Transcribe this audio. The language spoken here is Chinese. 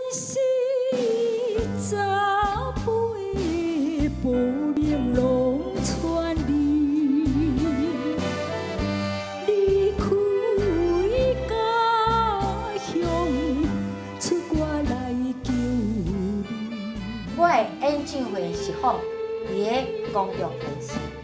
是查甫的无名拢传你，离开家乡，出歌来救你。 我的演唱会是放伫个公共电视。